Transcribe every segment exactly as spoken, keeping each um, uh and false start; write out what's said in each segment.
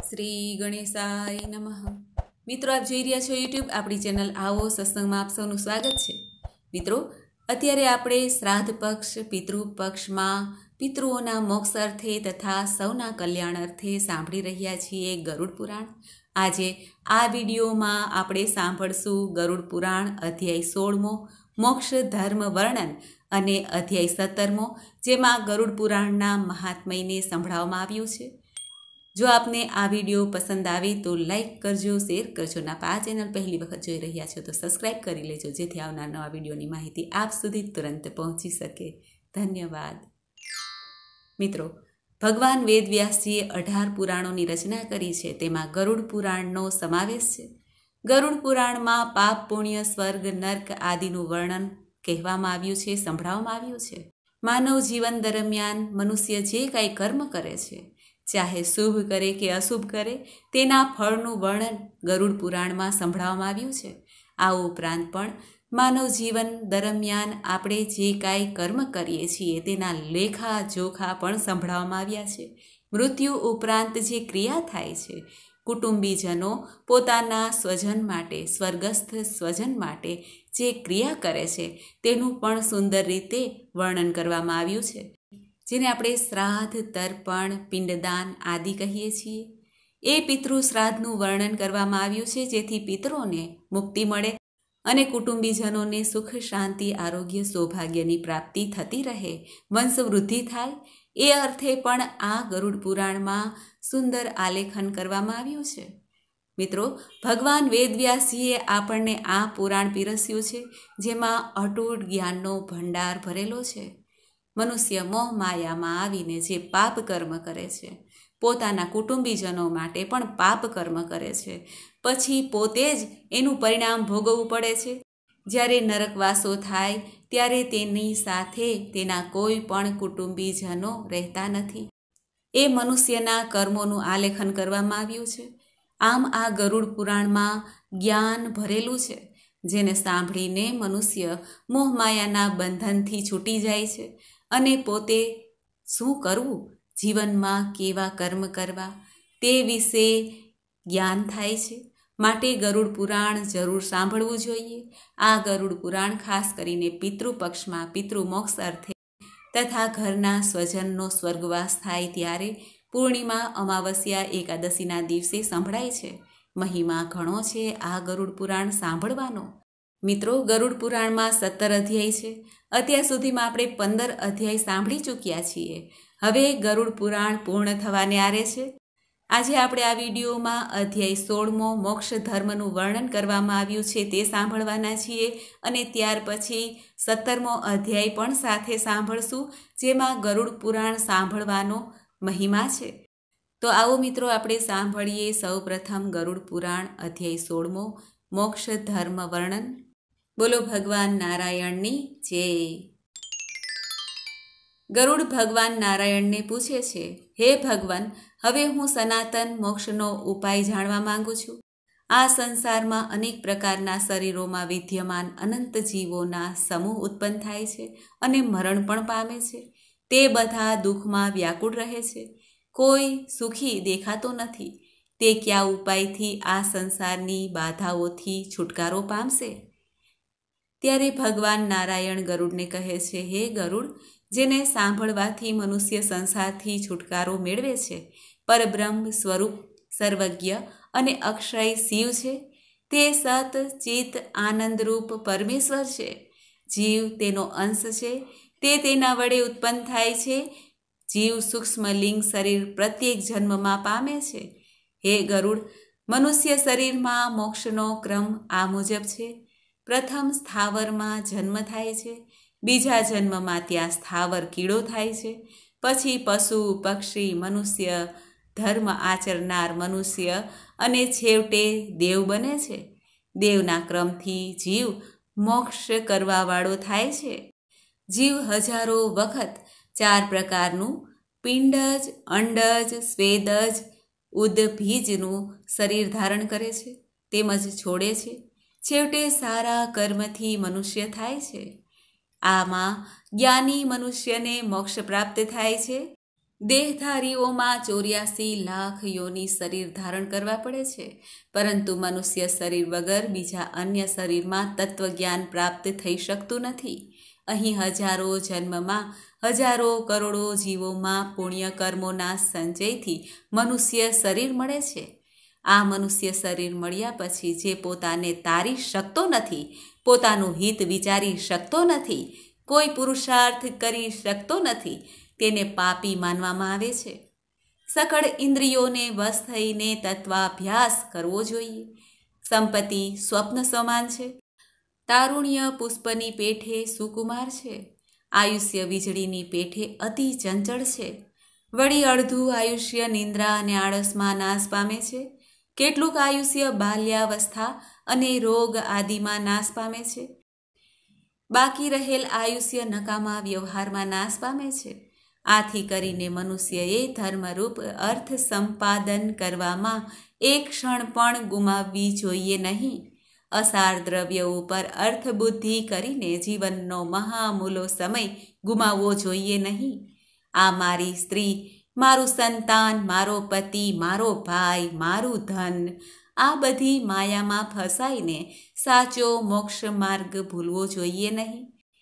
શ્રી ગણેશાય નમઃ। મિત્રો, આપ જોઈ રહ્યા છો યુટ્યુબ આપણી ચેનલ આવો સત્સંગમાં આપ સૌનું સ્વાગત છે। મિત્રો, અત્યારે આપણે શ્રાદ્ધ પક્ષ પિતૃ પક્ષમાં પિતૃઓના મોક્ષ અર્થે તથા સૌના કલ્યાણ અર્થે સાંભળી રહ્યા છીએ ગરુડ પુરાણ। આજે આ વિડીયોમાં આપણે સાંભળશું ગરુડ પુરાણ અધ્યાય સોળમો મોક્ષ ધર્મ વર્ણન અને અધ્યાય સત્તરમો, જેમાં ગરુડ પુરાણના મહાત્મયને સંભળાવવામાં આવ્યું છે। જો આપને આ વિડીયો પસંદ આવે તો લાઈક કરજો, શેર કરજો। ના આ ચેનલ પહેલી વખત જોઈ રહ્યા છો તો સબસ્ક્રાઈબ કરી લેજો, જેથી આવનાર નવા વિડીયોની માહિતી આપ સુધી તુરંત પહોંચી શકે। ધન્યવાદ। મિત્રો, ભગવાન વેદવ્યાસજીએ અઢાર પુરાણોની રચના કરી છે, તેમાં ગરુડ પુરાણનો સમાવેશ છે। ગરુડ પુરાણમાં પાપ પુણ્ય સ્વર્ગ નર્ક આદિનું વર્ણન કહેવામાં આવ્યું છે, સંભળાવવામાં આવ્યું છે। માનવ જીવન દરમિયાન મનુષ્ય જે કાંઈ કર્મ કરે છે, ચાહે શુભ કરે કે અશુભ કરે, તેના ફળનું વર્ણન ગરુડ પુરાણમાં સંભળાવવામાં આવ્યું છે। આ ઉપરાંત પણ માનવ જીવન દરમિયાન આપણે જે કાંઈ કર્મ કરીએ છીએ તેના લેખા જોખા પણ સંભળાવવામાં આવ્યા છે। મૃત્યુ ઉપરાંત જે ક્રિયા થાય છે, કુટુંબીજનો પોતાના સ્વજન માટે, સ્વર્ગસ્થ સ્વજન માટે જે ક્રિયા કરે છે તેનું પણ સુંદર રીતે વર્ણન કરવામાં આવ્યું છે, જેને આપણે શ્રાદ્ધ, તર્પણ, પિંડદાન આદિ કહીએ છીએ। એ પિતૃ શ્રાદ્ધનું વર્ણન કરવામાં આવ્યું છે, જેથી પિતરોને મુક્તિ મળે અને કુટુંબીજનોને સુખ, શાંતિ, આરોગ્ય, સૌભાગ્યની પ્રાપ્તિ થતી રહે, વંશવૃદ્ધિ થાય, એ અર્થે પણ આ ગરુડ પુરાણમાં સુંદર આલેખન કરવામાં આવ્યું છે। મિત્રો, ભગવાન વેદવ્યાસજીએ આપણને આ પુરાણ પીરસ્યું છે, જેમાં અટૂટ જ્ઞાનનો ભંડાર ભરેલો છે। મનુષ્ય મોહ માયામાં આવીને જે પાપ કર્મ કરે છે, પોતાના કુટુંબીજનો માટે પણ પાપ કર્મ કરે છે, પછી પોતે જ એનું પરિણામ ભોગવવું પડે છે। જ્યારે નરકવાસો થાય ત્યારે તેની સાથે તેના કોઈ પણ કુટુંબીજનો રહેતા નથી। એ મનુષ્યના કર્મોનું આલેખન કરવામાં આવ્યું છે। આમ આ ગરુડ પુરાણમાં જ્ઞાન ભરેલું છે, જેને સાંભળીને મનુષ્ય મોહમાયાના બંધનથી છૂટી જાય છે અને પોતે શું કરવું, જીવનમાં કેવા કર્મ કરવા, તે વિશે જ્ઞાન થાય છે। માટે ગરુડ પુરાણ જરૂર સાંભળવું જોઈએ। આ ગરુડ પુરાણ ખાસ કરીને પિતૃપક્ષમાં પિતૃ મોક્ષ અર્થે તથા ઘરના સ્વજનનો સ્વર્ગવાસ થાય ત્યારે પૂર્ણિમા, અમાવસ્યા, એકાદશીના દિવસે સંભળાય છે। મહિમા ઘણો છે આ ગરુડ પુરાણ સાંભળવાનો। મિત્રો, ગરુડ પુરાણમાં સત્તર અધ્યાય છે। અત્યાર સુધીમાં આપણે પંદર અધ્યાય સાંભળી ચૂક્યા છીએ। હવે ગરુડ પુરાણ પૂર્ણ થવાને આરે છે। આજે આપણે આ વિડીયોમાં અધ્યાય સોળમો મોક્ષ ધર્મનું વર્ણન કરવામાં આવ્યું છે તે સાંભળવાના છીએ, અને ત્યાર પછી સત્તરમો અધ્યાય પણ સાથે સાંભળશું, જેમાં ગરુડ પુરાણ સાંભળવાનો મહિમા છે। તો આવો મિત્રો, આપણે સાંભળીએ સૌ પ્રથમ ગરુડ પુરાણ અધ્યાય સોળમો મોક્ષ ધર્મ વર્ણન। બોલો ભગવાન નારાયણની જય। ગરુડ ભગવાન નારાયણને પૂછે છે, હે ભગવાન, હવે હું સનાતન મોક્ષનો ઉપાય જાણવા માંગુ છું। આ સંસારમાં અનેક પ્રકારના શરીરોમાં વિદ્યમાન અનંત જીવોના સમૂહ ઉત્પન્ન થાય છે અને મરણ પણ પામે છે। તે બધા દુઃખમાં વ્યાકુળ રહે છે, કોઈ સુખી દેખાતો નથી। તે કયા ઉપાયથી આ સંસારની બાધાઓથી છુટકારો પામશે? ત્યારે ભગવાન નારાયણ ગરુડને કહે છે, હે ગરુડ, જેને સાંભળવાથી મનુષ્ય સંસારથી છુટકારો મેળવે છે, પરબ્રહ્મ સ્વરૂપ સર્વજ્ઞ અને અક્ષય શિવ છે। તે સત ચિત આનંદરૂપ પરમેશ્વર છે। જીવ તેનો અંશ છે, તે તેના વડે ઉત્પન્ન થાય છે। જીવ સૂક્ષ્મ લિંગ શરીર પ્રત્યેક જન્મમાં પામે છે। હે ગરુડ, મનુષ્ય શરીરમાં મોક્ષનો ક્રમ આ મુજબ છે। પ્રથમ સ્થાવરમાં જન્મ થાય છે, બીજા જન્મમાં ત્યાં સ્થાવર કીડો થાય છે, પછી પશુ, પક્ષી, મનુષ્ય, ધર્મ આચરનાર મનુષ્ય અને છેવટે દેવ બને છે। દેવના ક્રમથી જીવ મોક્ષ કરવાવાળો થાય છે। જીવ હજારો વખત ચાર પ્રકારનું પિંડજ, અંડજ, સ્વેદજ, ઉદભીજનું શરીર ધારણ કરે છે, તેમજ છોડે છે। છેવટે સારા કર્મથી મનુષ્ય થાય છે। આમાં જ્ઞાની મનુષ્યને મોક્ષ પ્રાપ્ત થાય છે। દેહધારીઓમાં ચોર્યાસી લાખ યોની શરીર ધારણ કરવા પડે છે, પરંતુ મનુષ્ય શરીર વગર બીજા અન્ય શરીરમાં તત્વજ્ઞાન પ્રાપ્ત થઈ શકતું નથી. અહીં હજારો જન્મમાં હજારો કરોડો જીવોમાં પુણ્ય કર્મોના સંચયથી મનુષ્ય શરીર મળે છે. આ મનુષ્ય શરીર મળ્યા પછી જે પોતાને તારી શકતો નથી, પોતાનું હિત વિચારી શકતો નથી, કોઈ પુરુષાર્થ કરી શકતો નથી, તેને પાપી માનવામાં આવે છે. સકળ ઇન્દ્રિયોને વશ થઈને તત્વાભ્યાસ કરવો જોઈએ. સંપત્તિ સ્વપ્ન સમાન છે. તારુણ્ય પુષ્પની પેઠે સુકુમાર છે. આયુષ્ય વીજળીની પેઠે અતિ ચંચળ છે. વળી અડધું આયુષ્ય નિંદ્રા અને આળસમાં નાશ પામે છે. કેટલુંક આયુષ્ય બાલ્યાવસ્થા અને રોગ આદિમાં નાશ પામે છે. બાકી રહેલ આયુષ્ય નકામા વ્યવહારમાં નાશ પામે છે. આથી કરીને મનુષ્યએ ધર્મરૂપ અર્થ સંપાદન કરવામાં એક ક્ષણ પણ ગુમાવવી જોઈએ નહીં. અસાર દ્રવ્ય ઉપર અર્થબુદ્ધિ કરીને જીવનનો મહામૂલો સમય ગુમાવવો જોઈએ નહીં. આ મારી સ્ત્રી, મારું સંતાન, મારો પતિ, મારો ભાઈ, મારું ધન, આ બધી માયામાં ફસાઈને સાચો મોક્ષ માર્ગ ભૂલવો જોઈએ નહીં.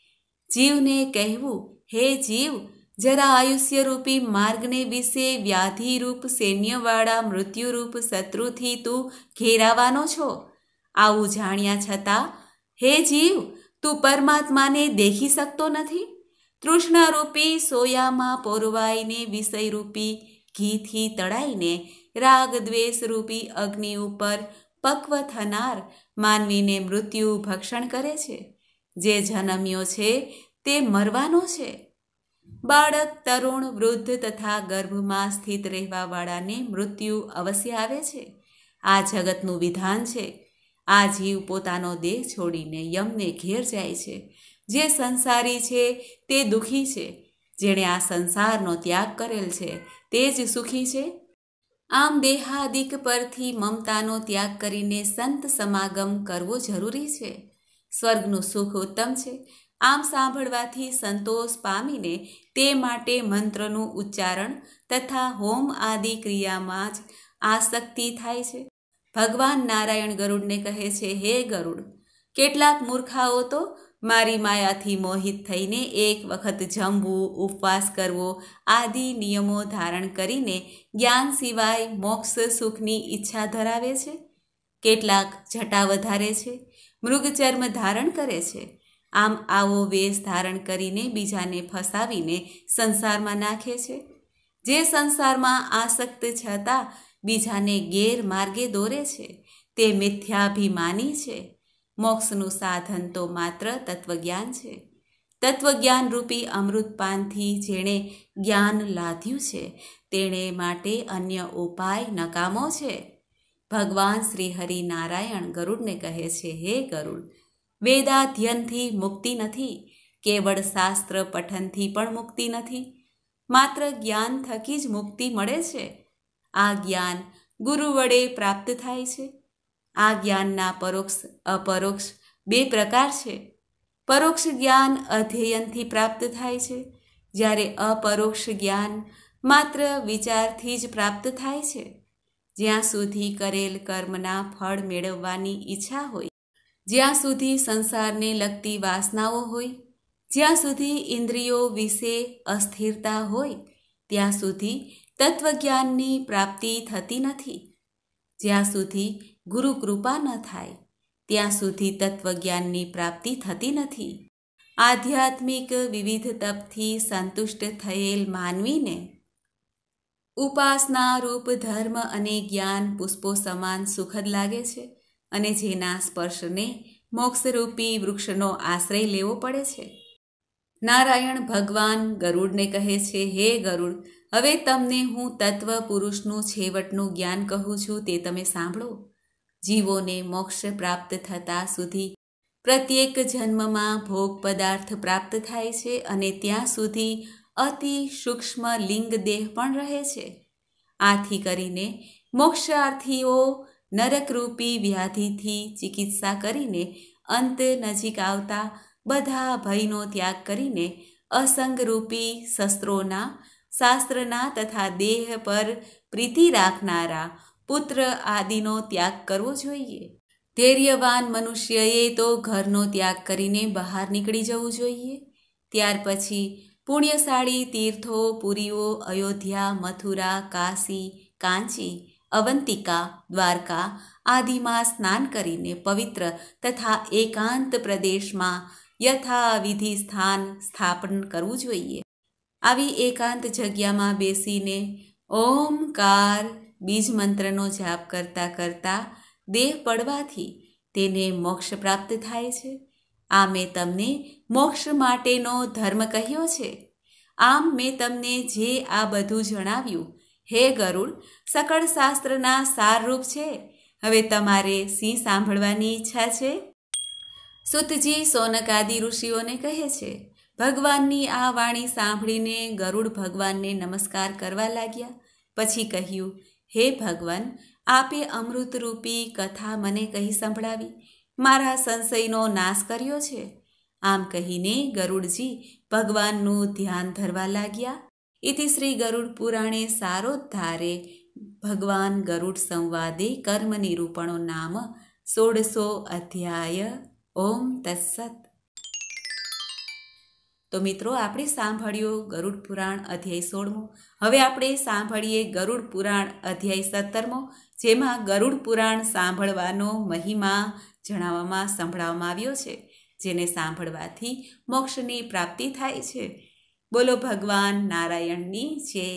જીવને કહેવું, હે જીવ, જરા આયુષ્યરૂપી માર્ગને વિશે વ્યાધિરૂપ સૈન્યવાળા મૃત્યુરૂપ શત્રુથી તું ઘેરાવાનો છો. આવું જાણ્યા છતાં હે જીવ, તું પરમાત્માને દેખી શકતો નથી. તૃષ્ણારૂપી સોયામાં પોરવાઈને વિષયરૂપી ઘીથી તળાઈને રાગ દ્વેષરૂપી અગ્નિ ઉપર પક્વ થનાર માનવીને મૃત્યુ ભક્ષણ કરે છે. જે જન્મ્યો છે તે મરવાનો છે. બાળક, તરુણ, વૃદ્ધ તથા ગર્ભમાં સ્થિત રહેવાવાળાને મૃત્યુ અવશ્ય આવે છે. આ જગતનું વિધાન છે. આ જીવ પોતાનો દેહ છોડીને યમને ઘેર જાય છે. જે સંસારી છે તે દુઃખી છે. જેણે આ સંસારનો ત્યાગ કરેલ છે તે જ સુખી છે. આમ દેહાદિક પરથી મમતાનો ત્યાગ કરીને સંત સમાગમ કરવો જરૂરી છે. સ્વર્ગનું સુખ ઉત્તમ છે. આમ સાંભળવાથી સંતોષ પામીને તે માટે મંત્રનું ઉચ્ચારણ તથા હોમ આદિ ક્રિયામાં જ આસક્તિ થાય છે. ભગવાન નારાયણ ગરુડને કહે છે, હે ગરુડ, કેટલાક મૂર્ખાઓ તો મારી માયાથી મોહિત થઈને એક વખત જમવું, ઉપવાસ કરવો આદિ નિયમો ધારણ કરીને જ્ઞાન સિવાય મોક્ષ સુખની ઈચ્છા ધરાવે છે. કેટલાક જટા વધારે છે, મૃગચર્મ ધારણ કરે છે. આમ આવો વેશ ધારણ કરીને બીજાને ફસાવીને સંસારમાં નાખે છે. જે સંસારમાં આસક્ત છતાં બીજાને ગેરમાર્ગે દોરે છે તે મિથ્યાભિમાની છે. મોક્ષનું સાધન તો માત્ર તત્વજ્ઞાન છે. તત્વજ્ઞાન રૂપી અમૃતપાનથી જેણે જ્ઞાન લાધ્યું છે તેણે માટે અન્ય ઉપાય નકામો છે. ભગવાન શ્રી હરિનારાયણ ગરુડને કહે છે, હે ગરુડ, વેદાધ્યનથી મુક્તિ નથી, કેવળ શાસ્ત્ર પઠનથી પણ મુક્તિ નથી, માત્ર જ્ઞાન થકી જ મુક્તિ મળે છે. આ જ્ઞાન ગુરુ વડે પ્રાપ્ત થાય છે. આ જ્ઞાનના પરોક્ષ અપરોક્ષ બે પ્રકાર છે. પરોક્ષ જ્ઞાન અધ્યયનથી પ્રાપ્ત થાય છે, જ્યારે અપરોક્ષ જ્ઞાન માત્ર વિચારથી જ પ્રાપ્ત થાય છે. જ્યાં સુધી કરેલ કર્મના ફળ મેળવવાની ઈચ્છા હોય, જ્યાં સુધી સંસારને લગતી વાસનાઓ હોય, જ્યાં સુધી ઇન્દ્રિયો વિશે અસ્થિરતા હોય, ત્યાં સુધી તત્વજ્ઞાનની પ્રાપ્તિ થતી નથી. જ્યાં સુધી ગુરુ કૃપા ન થાય ત્યાં સુધી તત્વજ્ઞાનની પ્રાપ્તિ થતી નથી. આધ્યાત્મિક વિવિધ તપથી સંતુષ્ટ થયેલ માનવીને ઉપાસના રૂપ ધર્મ અને જ્ઞાન પુષ્પો સમાન સુખદ લાગે છે અને જેના સ્પર્શને મોક્ષરૂપી વૃક્ષનો આશ્રય લેવો પડે છે. નારાયણ ભગવાન ગરુડને કહે છે, હે ગરુડ, હવે તમને હું તત્વ પુરુષનું છેવટનું જ્ઞાન કહું છું, તે તમે સાંભળો. જીવોને મોક્ષ પ્રાપ્ત થતાં સુધી પ્રત્યેક જન્મમાં ભોગ પદાર્થ પ્રાપ્ત થાય છે અને ત્યાં સુધી અતિ સૂક્ષ્મ લિંગ દેહ પણ રહે છે. આથી કરીને મોક્ષાર્થીઓ નરકરૂપી વ્યાધિથી ચિકિત્સા કરીને અંત નજીક આવતા બધા ભયનો ત્યાગ કરીને અસંગરૂપી શસ્ત્રોના શાસ્ત્રના તથા દેહ પર પ્રીતિ રાખનારા પુત્ર આદિનો ત્યાગ કરવો જોઈએ. ધૈર્યવાન મનુષ્યએ તો ઘરનો ત્યાગ કરીને બહાર નીકળી જવું જોઈએ. ત્યાર પછી પુણ્યશાળી તીર્થો, પુરીઓ, અયોધ્યા, મથુરા, કાશી, કાંચી, અવંતિકા, દ્વારકા આદિમાં સ્નાન કરીને પવિત્ર તથા એકાંત પ્રદેશમાં યથાવિધિ સ્થાન સ્થાપન કરવું જોઈએ. આવી એકાંત જગ્યામાં બેસીને ઓમકાર બીજ મંત્રનો જાપ કરતા કરતા દેહ પડવાથી તેને મોક્ષ પ્રાપ્ત થાય છે. આ મેં તમને મોક્ષ માટેનો ધર્મ કહ્યો છે. આમ મેં તમને જે આ બધું જણાવ્યું, હે ગરુડ, સકળ શાસ્ત્રના સારરૂપ છે. હવે તમારે સિંહ સાંભળવાની ઈચ્છા છે? સુતજી સોનકાદિ ઋષિઓને કહે છે. ભગવાનની આ વાણી સાંભળીને ગરુડ ભગવાનને નમસ્કાર કરવા લાગ્યા. પછી કહ્યું, હે ભગવાન, આપે અમૃતરૂપી કથા મને કહી સંભળાવી, મારા સંશયનો નાશ કર્યો છે. આમ કહીને ગરુડજી ભગવાનનું ધ્યાન ધરવા લાગ્યા. ઇતિ શ્રી ગરુડ પુરાણે સારોદ્ધારે ભગવાન ગરુડ સંવાદે કર્મ નિરૂપણો નામ ષોડશો અધ્યાય. ઓમ તત્સત. તો મિત્રો, આપણે સાંભળ્યું ગરુડ પુરાણ અધ્યાય સોળમો. હવે આપણે સાંભળીએ ગરુડ પુરાણ અધ્યાય સત્તરમો, જેમાં ગરુડ પુરાણ સાંભળવાનો મહિમા જણાવવામાં સંભળાવવામાં આવ્યો છે, જેને સાંભળવાથી મોક્ષની પ્રાપ્તિ થાય છે. બોલો ભગવાન નારાયણની જય.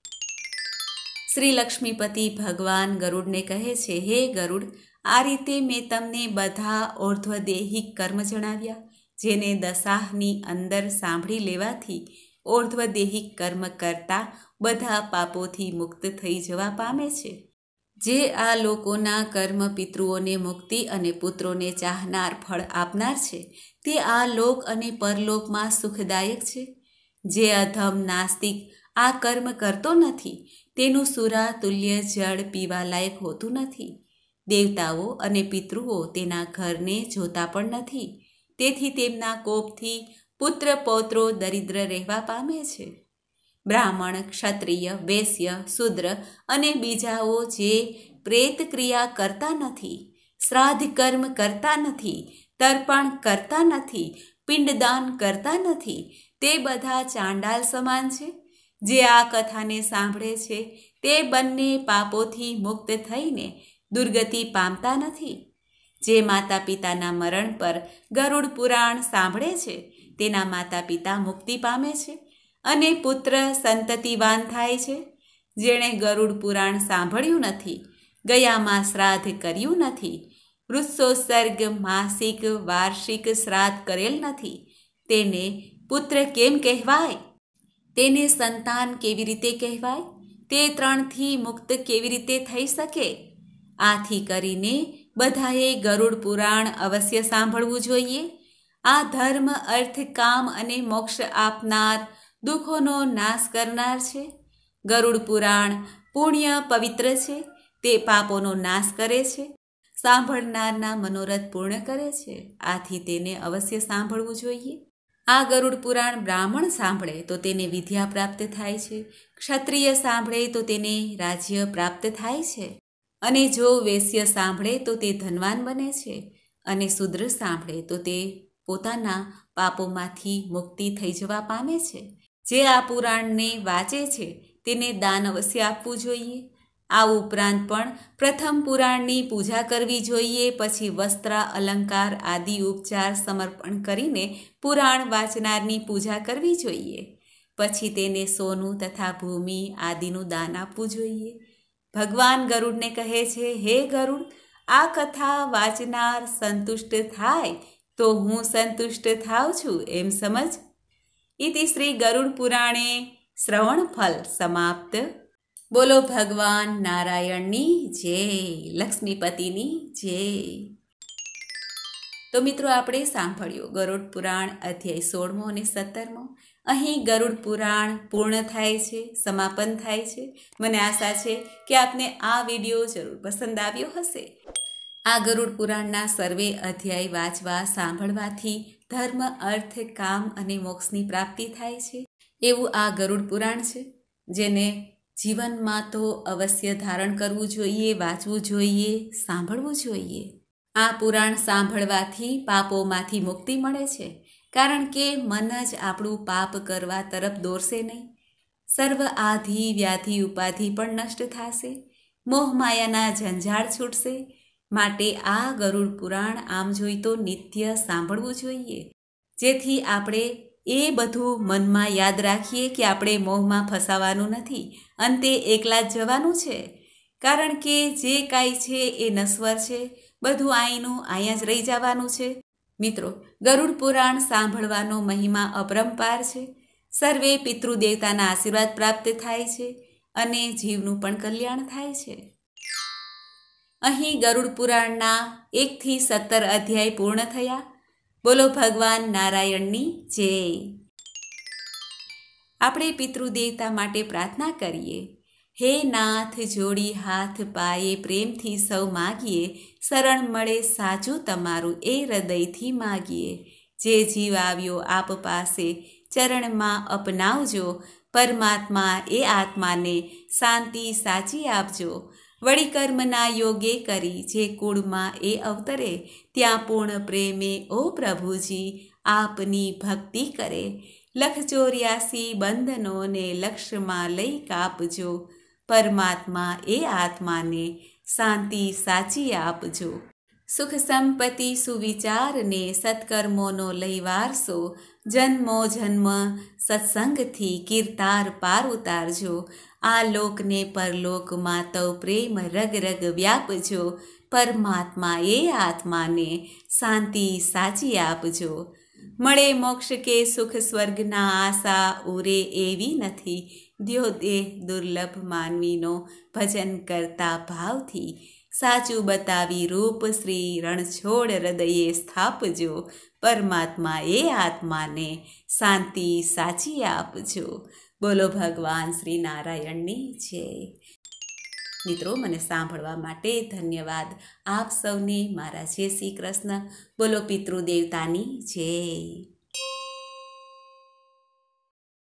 શ્રી લક્ષ્મીપતિ ભગવાન ગરુડને કહે છે, હે ગરુડ, આ રીતે મેં તમને બધા ઓર્ધ્વદેહિક કર્મ જણાવ્યા, જેને દશાહની અંદર સાંભળી લેવાથી ઓર્ધ્વદેહિક કર્મ કરતા બધા પાપોથી મુક્ત થઈ જવા પામે છે. જે આ લોકોના કર્મ પિતૃઓને મુક્તિ અને પુત્રોને ચાહનાર ફળ આપનાર છે, તે આ લોક અને પરલોકમાં સુખદાયક છે. જે અધમ નાસ્તિક આ કર્મ કરતો નથી, તેનું સુરા તુલ્ય જળ પીવા લાયક હોતું નથી. દેવતાઓ અને પિતૃઓ તેના ઘરને જોતા પણ નથી, તેથી તેમના કોપથી પુત્ર પૌત્રો દરિદ્ર રહેવા પામે છે. બ્રાહ્મણ, ક્ષત્રિય, વૈશ્ય, શૂદ્ર અને બીજાઓ જે પ્રેત ક્રિયા કરતા નથી, શ્રાદ્ધ કર્મ કરતા નથી, તર્પણ કરતા નથી, પિંડદાન કરતા નથી, તે બધા ચાંડાલ સમાન છે. જે આ કથાને સાંભળે છે, તે બંને પાપોથી મુક્ત થઈને દુર્ગતિ પામતા નથી. જે માતા પિતાના મરણ પર ગરુડ પુરાણ સાંભળે છે, તેના માતા પિતા મુક્તિ પામે છે અને પુત્ર સંતતિવાન થાય છે. જેણે ગરુડ પુરાણ સાંભળ્યું નથી, ગયામાં શ્રાદ્ધ કર્યું નથી, વૃક્ષોત્સર્ગ માસિક વાર્ષિક શ્રાદ્ધ કરેલ નથી, તેને પુત્ર કેમ કહેવાય? તેને સંતાન કેવી રીતે કહેવાય? તે ત્રણથી મુક્ત કેવી રીતે થઈ શકે? આથી કરીને બધાએ ગરુડ પુરાણ અવશ્ય સાંભળવું જોઈએ. આ ધર્મ, અર્થ, કામ અને મોક્ષ આપનાર, દુઃખોનો નાશ કરનાર છે. ગરુડ પુરાણ પુણ્ય પવિત્ર છે, તે પાપોનો નાશ કરે છે, સાંભળનારના મનોરથ પૂર્ણ કરે છે. આથી તેને અવશ્ય સાંભળવું જોઈએ. આ ગરુડ પુરાણ બ્રાહ્મણ સાંભળે તો તેને વિદ્યા પ્રાપ્ત થાય છે, ક્ષત્રિય સાંભળે તો તેને રાજ્ય પ્રાપ્ત થાય છે, અને જો વૈશ્ય સાંભળે તો તે ધનવાન બને છે, અને શૂદ્ર સાંભળે તો તે પોતાના પાપોમાંથી મુક્તિ થઈ જવા પામે છે. જે આ પુરાણને વાંચે છે, તેને દાન અવશ્ય આપવું જોઈએ. આ ઉપરાંત પણ પ્રથમ પુરાણની પૂજા કરવી જોઈએ, પછી વસ્ત્ર, અલંકાર આદિ ઉપચાર સમર્પણ કરીને પુરાણ વાંચનારની પૂજા કરવી જોઈએ. પછી તેને સોનું તથા ભૂમિ આદિનું દાન આપવું જોઈએ. ભગવાન ગરુડને કહે છે, હે ગરુડ, આ કથા વાંચનાર સંતુષ્ટ થાય તો હું સંતુષ્ટ થાઉં છું, એમ સમજ. ઇતિ શ્રી ગરુડ પુરાણે શ્રવણ ફલ સમાપ્ત. બોલો ભગવાન નારાયણની જય, લક્ષ્મીપતિની જય. તો મિત્રો, આપણે સાંભળ્યું ગરુડ પુરાણ અધ્યાય સોળમો અને સત્તરમો. અહીં ગરુડ પુરાણ પૂર્ણ થાય છે, સમાપન થાય છે. મને આશા છે કે આપને આ વિડીયો જરૂર પસંદ આવ્યો હશે. આ ગરુડ પુરાણના સર્વે અધ્યાય વાંચવા સાંભળવાથી ધર્મ, અર્થ, કામ અને મોક્ષની પ્રાપ્તિ થાય છે, એવું આ ગરુડ પુરાણ છે. જેને જીવનમાં તો અવશ્ય ધારણ કરવું જોઈએ, વાંચવું જોઈએ, સાંભળવું જોઈએ. આ પુરાણ સાંભળવાથી પાપોમાંથી મુક્તિ મળે છે, કારણ કે મન જ આપણું પાપ કરવા તરફ દોરશે નહીં. સર્વ આધિ વ્યાધિ ઉપાધિ પણ નષ્ટ થશે, મોહમાયાના ઝંઝાળ છૂટશે. માટે આ ગરુડ પુરાણ આમ જોઈ તો નિત્ય સાંભળવું જોઈએ, જેથી આપણે એ બધું મનમાં યાદ રાખીએ કે આપણે મોહમાં ફસાવાનું નથી, અંતે એકલા જ જવાનું છે. કારણ કે જે કાંઈ છે એ નશ્વર છે, બધું અહીંનું અહીંયા જ રહી જવાનું છે. મિત્રો, ગરુડ પુરાણ સાંભળવાનો મહિમા અપરંપાર છે. સર્વે પિતૃદેવતાના આશીર્વાદ પ્રાપ્ત થાય છે અને જીવનું પણ કલ્યાણ થાય છે. અહીં ગરુડ પુરાણના એકથી સત્તર અધ્યાય પૂર્ણ થયા. બોલો ભગવાન નારાયણની જય. આપણે પિતૃદેવતા માટે પ્રાર્થના કરીએ. હે નાથ, જોડી હાથ પાયે પ્રેમથી સૌ માગીએ, શરણ મળે સાચું તમારું એ હૃદયથી માગીએ. જે જીવ આવ્યો આપ પાસે ચરણમાં અપનાવજો, પરમાત્મા એ આત્માને શાંતિ સાચી આપજો. વળી કર્મના યોગે કરી જે કુળમાં એ અવતરે, ત્યાં પૂર્ણ પ્રેમે ઓ પ્રભુજી આપની ભક્તિ કરે. લખ ચોર્યાસી બંધનોને લક્ષ્યમાં લઈ કાપજો, પરમાત્મા એ આત્માને શાંતિ સાચી આપજો. સુખ સંપત્તિ સુવિચારને સત્કર્મોનો લઈ વારસો, જન્મો જન્મ સત્સંગથી કીર્તાર પાર ઉતારજો. આ લોકને પરલોકમાં તવ પ્રેમ રગ રગ વ્યાપજો, પરમાત્મા એ આત્માને શાંતિ સાચી આપજો. મળે મોક્ષ કે સુખ સ્વર્ગના આશા ઉરે એવી નથી, દ્યો દેહ દુર્લભ માનવીનો ભજન કરતા ભાવથી. સાચું બતાવી રૂપ શ્રી રણછોડ હૃદયે સ્થાપજો, પરમાત્મા એ આત્માને શાંતિ સાચી આપજો. બોલો ભગવાન શ્રી નારાયણની જય. મિત્રો, મને સાંભળવા માટે ધન્યવાદ. આપ સૌને મારા જય શ્રી કૃષ્ણ. બોલો પિતૃદેવતાની જય.